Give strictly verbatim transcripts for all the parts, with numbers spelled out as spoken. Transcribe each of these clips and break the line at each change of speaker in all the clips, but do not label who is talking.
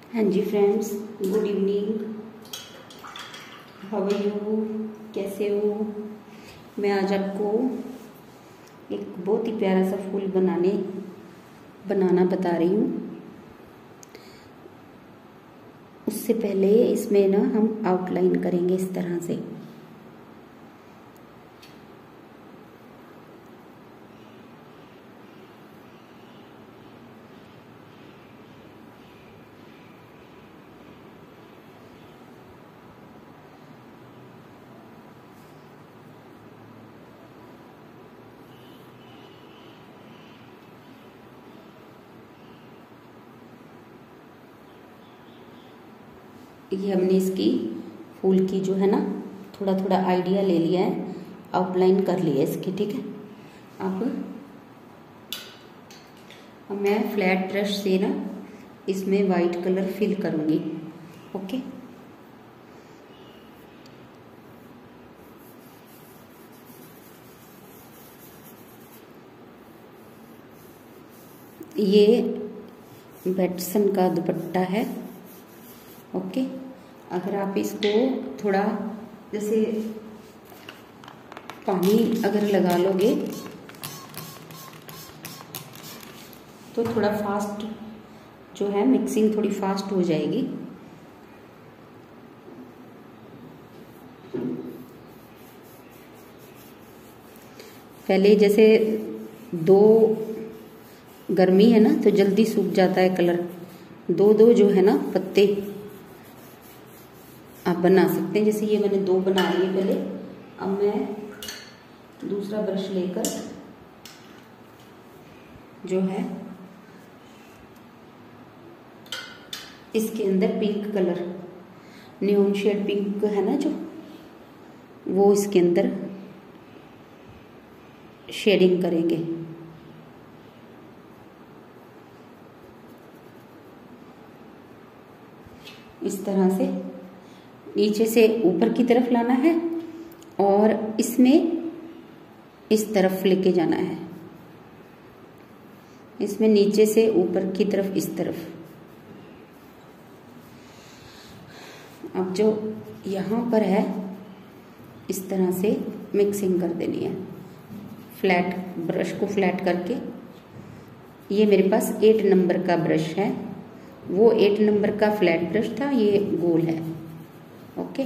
हाँ जी friends, good evening. How are you? कैसे हो? मैं आज आपको एक बहुत ही प्यारा सा फूल बनाने बनाना बता रही हूँ। उससे पहले इसमें ना हम आउटलाइन करेंगे इस तरह से। ये हमने इसकी फूल की जो है ना थोड़ा थोड़ा आइडिया ले लिया है, आउटलाइन कर लिया है इसकी। ठीक है, अब अब मैं फ्लैट ब्रश से ना इसमें वाइट कलर फिल करूँगी। ओके, ये बेटसन का दुपट्टा है। ओके, अगर आप इसको थोड़ा जैसे पानी अगर लगा लोगे तो थोड़ा फास्ट जो है मिक्सिंग थोड़ी फास्ट हो जाएगी। पहले जैसे दो गर्मी है ना तो जल्दी सूख जाता है कलर, दो दो जो है ना पत्ते आप बना सकते हैं। जैसे ये मैंने दो बना लिए पहले। अब मैं दूसरा ब्रश लेकर जो है इसके अंदर पिंक कलर, न्यून शेड पिंक है ना जो, वो इसके अंदर शेडिंग करेंगे। इस तरह से नीचे से ऊपर की तरफ लाना है और इसमें इस तरफ लेके जाना है। इसमें नीचे से ऊपर की तरफ इस तरफ। अब जो यहाँ पर है इस तरह से मिक्सिंग कर देनी है, फ्लैट ब्रश को फ्लैट करके। ये मेरे पास एट नंबर का ब्रश है, वो एट नंबर का फ्लैट ब्रश था, ये गोल है। ओके,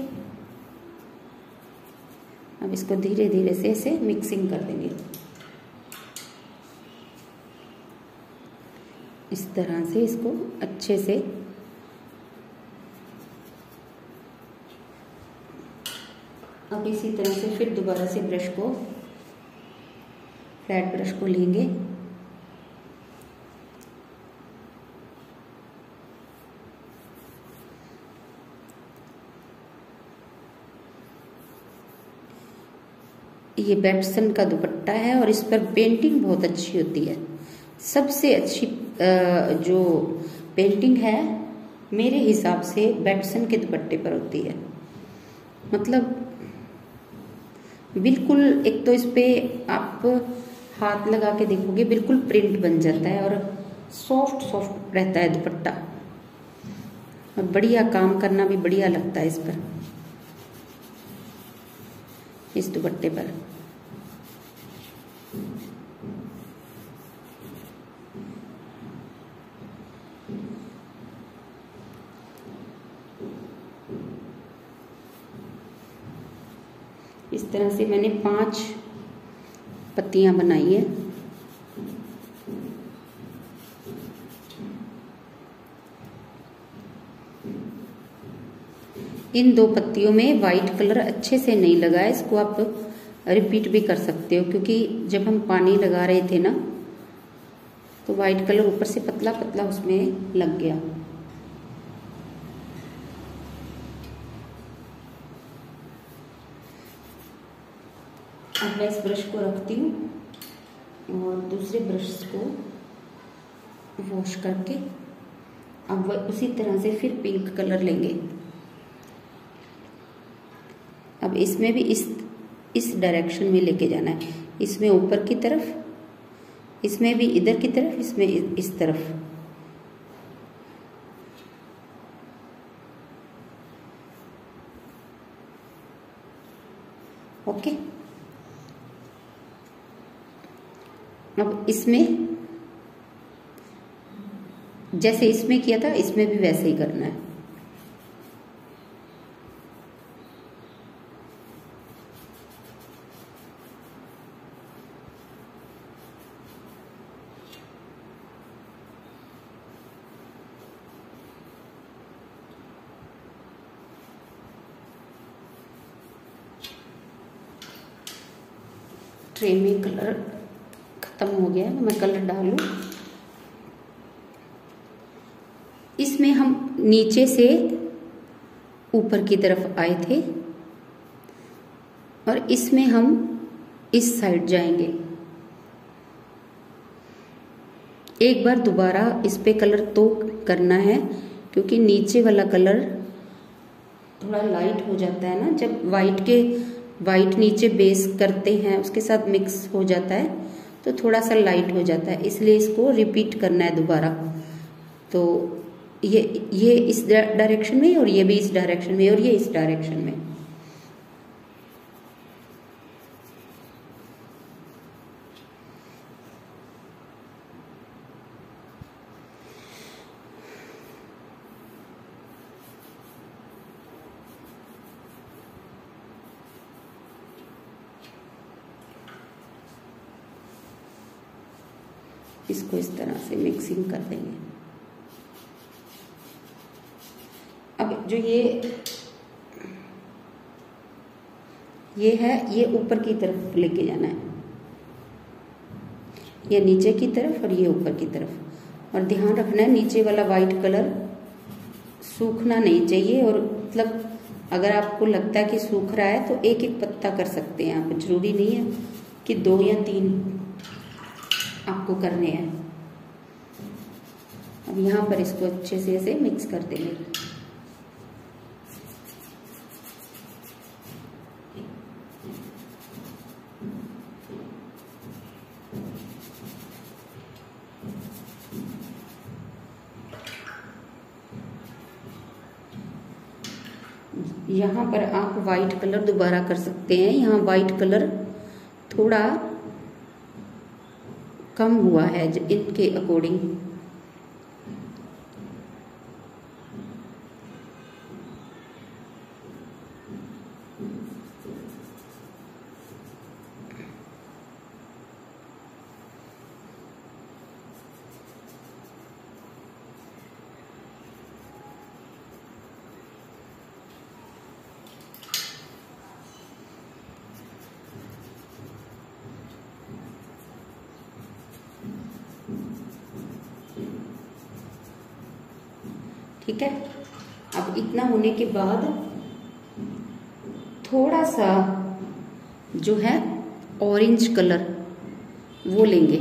अब इसको धीरे धीरे से इसे मिक्सिंग कर देंगे इस तरह से। इसको अच्छे से अब इसी तरह से फिर दोबारा से ब्रश को फ्लैट ब्रश को लेंगे। ये बेटसन का दुपट्टा है और इस पर पेंटिंग बहुत अच्छी होती है। सबसे अच्छी जो पेंटिंग है मेरे हिसाब से बेटसन के दुपट्टे पर होती है। मतलब बिल्कुल, एक तो इस पे आप हाथ लगा के देखोगे बिल्कुल प्रिंट बन जाता है और सॉफ्ट सॉफ्ट रहता है दुपट्टा, और बढ़िया काम करना भी बढ़िया लगता है इस पर, इस दुपट्टे पर। इस तरह से मैंने पांच पत्तियां बनाई है। इन दो पत्तियों में वाइट कलर अच्छे से नहीं लगा है, इसको आप रिपीट भी कर सकते हो, क्योंकि जब हम पानी लगा रहे थे ना तो वाइट कलर ऊपर से पतला पतला उसमें लग गया। अब मैं इस ब्रश को रखती हूँ और दूसरे ब्रश को वॉश करके अब वह उसी तरह से फिर पिंक कलर लेंगे। अब इसमें भी इस इस डायरेक्शन में लेके जाना है, इसमें ऊपर की तरफ, इसमें भी इधर की तरफ, इसमें इस तरफ। ओके। अब इसमें जैसे इसमें किया था इसमें भी वैसे ही करना है। ट्रे में कलर खत्म हो गया है, मैं कलर डालूं। इसमें हम नीचे से ऊपर की तरफ आए थे और इसमें हम इस साइड जाएंगे। एक बार दोबारा इस पे कलर तो करना है क्योंकि नीचे वाला कलर थोड़ा लाइट हो जाता है ना, जब वाइट के वाइट नीचे बेस करते हैं उसके साथ मिक्स हो जाता है तो थोड़ा सा लाइट हो जाता है, इसलिए इसको रिपीट करना है दोबारा। तो ये ये इस डायरेक्शन में और ये भी इस डायरेक्शन में और ये इस डायरेक्शन में। इसको इस तरह से मिक्सिंग कर देंगे। अब जो ये ये है ये ऊपर की तरफ लेके जाना है, ये नीचे की तरफ और ये ऊपर की तरफ। और ध्यान रखना है नीचे वाला वाइट कलर सूखना नहीं चाहिए, और मतलब अगर आपको लगता है कि सूख रहा है तो एक एक पत्ता कर सकते हैं आप, जरूरी नहीं है कि दो या तीन आपको करने हैं। अब यहाँ पर इसको अच्छे से ऐसे मिक्स कर देंगे। यहाँ पर आप वाइट कलर दोबारा कर सकते हैं, यहाँ वाइट कलर थोड़ा कम हुआ है इनके अकॉर्डिंग। ठीक है। अब इतना होने के बाद थोड़ा सा जो है ऑरेंज कलर वो लेंगे,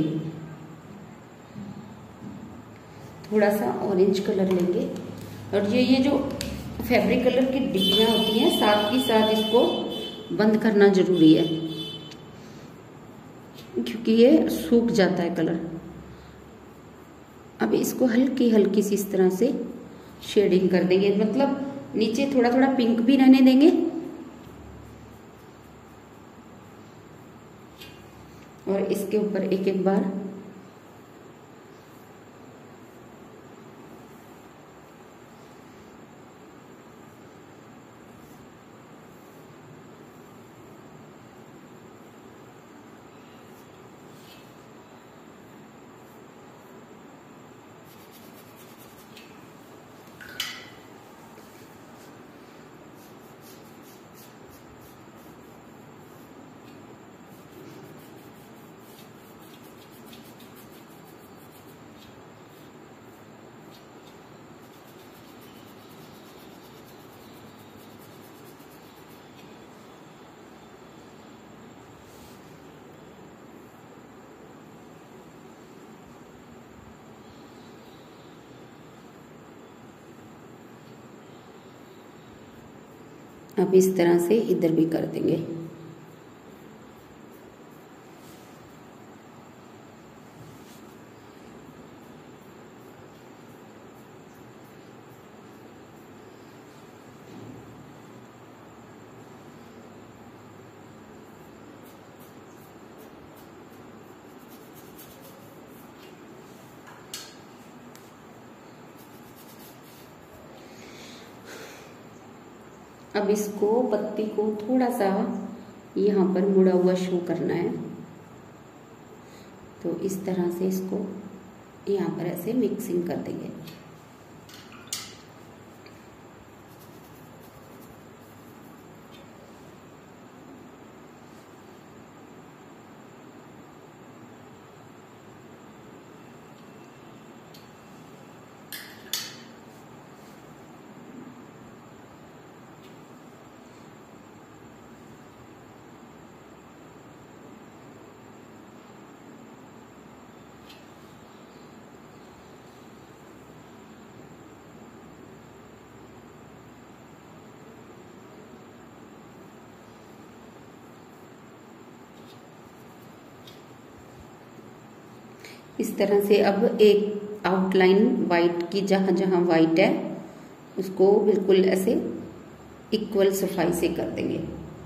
थोड़ा सा ऑरेंज कलर लेंगे। और ये ये जो फैब्रिक कलर की डिब्बियां होती हैं साथ ही साथ इसको बंद करना जरूरी है क्योंकि ये सूख जाता है कलर। अब इसको हल्की हल्की सी इस तरह से शेडिंग कर देंगे, मतलब नीचे थोड़ा थोड़ा पिंक भी रहने देंगे और इसके ऊपर एक एक बार अब इस तरह से इधर भी कर देंगे। अब इसको पत्ती को थोड़ा सा यहाँ पर मुड़ा हुआ शो करना है, तो इस तरह से इसको यहाँ पर ऐसे मिक्सिंग कर देंगे। इस तरह से अब एक आउटलाइन वाइट की जहाँ जहाँ वाइट है उसको बिल्कुल ऐसे इक्वल सफाई से कर देंगे।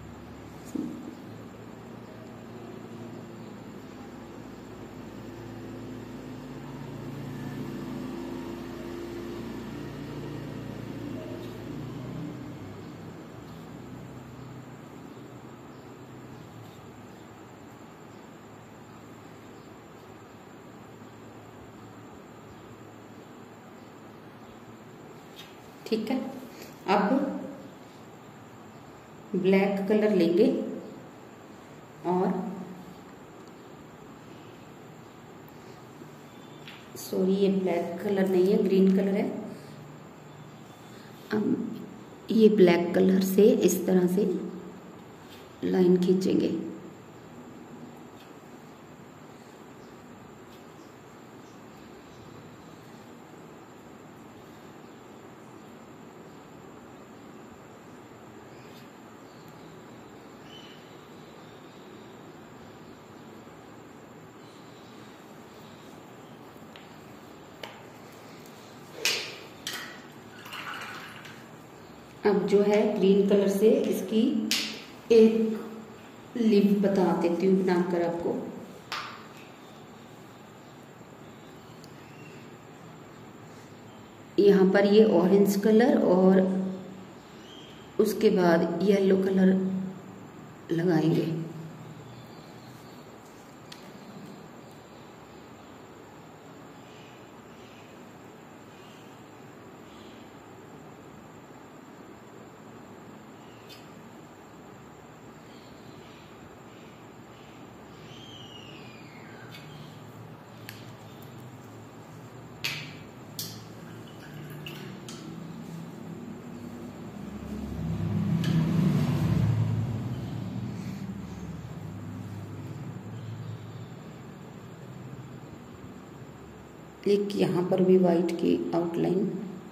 ठीक है, अब ब्लैक कलर लेंगे और सॉरी ये ब्लैक कलर नहीं है, ग्रीन कलर है। अब ये ब्लैक कलर से इस तरह से लाइन खींचेंगे। अब जो है ग्रीन कलर से इसकी एक लिप बता देती हूँ बनाकर आपको। यहाँ पर ये ऑरेंज कलर और उसके बाद येलो कलर लगाएंगे। एक यहाँ पर भी वाइट की आउटलाइन।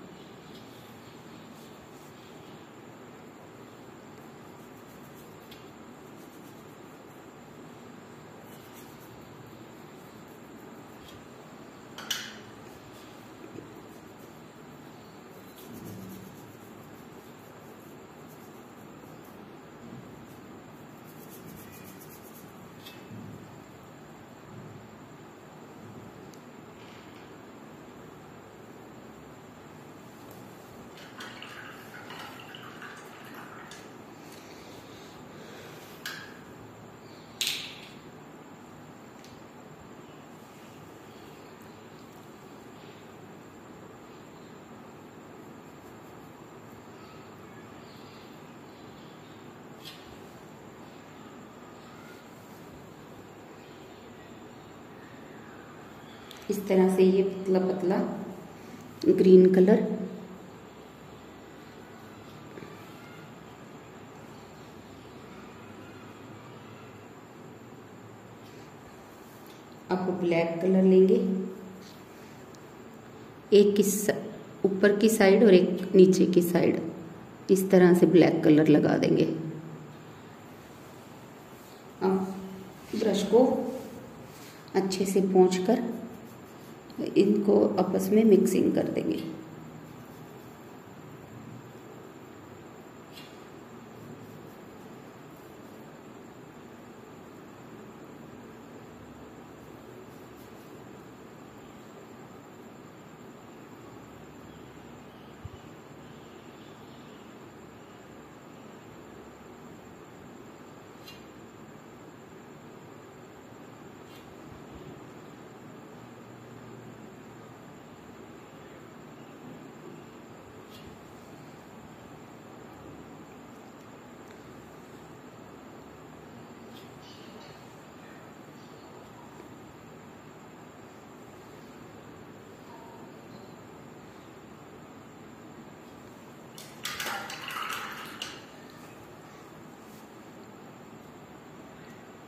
इस तरह से ये पतला पतला ग्रीन कलर अब ब्लैक कलर लेंगे, एक इस ऊपर की साइड और एक नीचे की साइड, इस तरह से ब्लैक कलर लगा देंगे। अब ब्रश को अच्छे से पोंछकर इनको आपस में मिक्सिंग कर देंगे।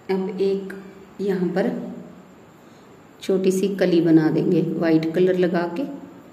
अब एक यहाँ पर छोटी सी कली बना देंगे वाइट कलर लगा के।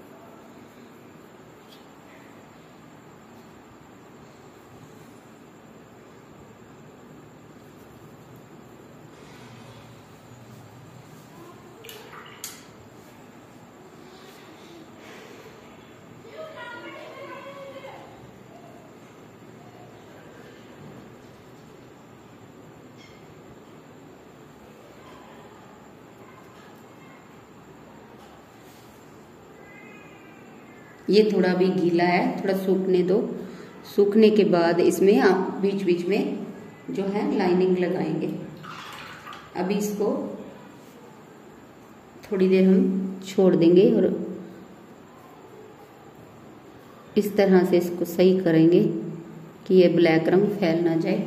ये थोड़ा भी गीला है, थोड़ा सूखने दो। सूखने के बाद इसमें आप बीच बीच में जो है लाइनिंग लगाएंगे। अभी इसको थोड़ी देर हम छोड़ देंगे और इस तरह से इसको सही करेंगे कि ये ब्लैक रंग फैल ना जाए।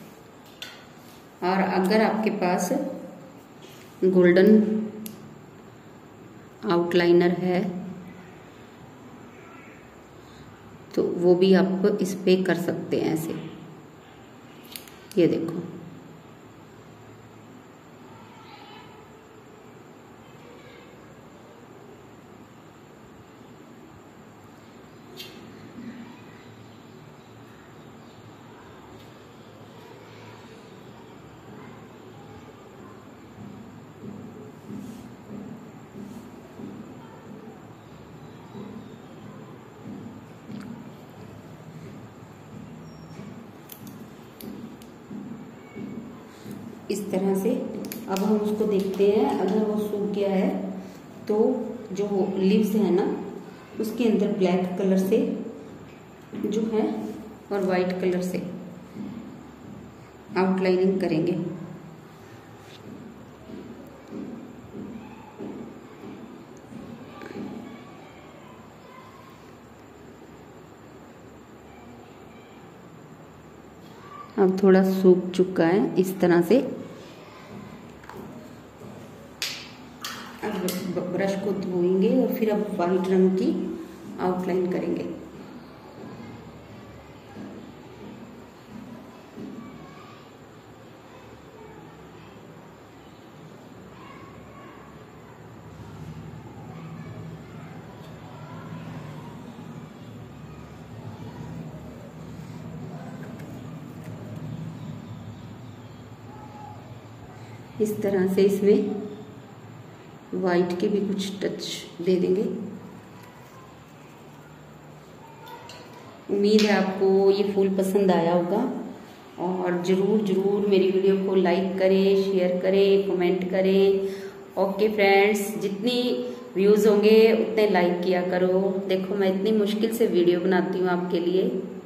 और अगर आपके पास गोल्डन आउटलाइनर है तो वो भी आप इस पे कर सकते हैं ऐसे। ये देखो, इस तरह से। अब हम उसको देखते हैं, अगर वो सूख गया है तो जो लीव्स है ना उसके अंदर ब्लैक कलर से जो है और वाइट कलर से आउटलाइनिंग करेंगे। अब थोड़ा सूख चुका है इस तरह से। अब ब्रश को धोएंगे और फिर अब वाइट रंग की आउटलाइन करेंगे। इस तरह से इसमें वाइट के भी कुछ टच दे देंगे। उम्मीद है आपको ये फूल पसंद आया होगा और ज़रूर ज़रूर मेरी वीडियो को लाइक करें, शेयर करें, कमेंट करें। ओके फ्रेंड्स, जितनी व्यूज़ होंगे उतने लाइक किया करो। देखो मैं इतनी मुश्किल से वीडियो बनाती हूँ आपके लिए।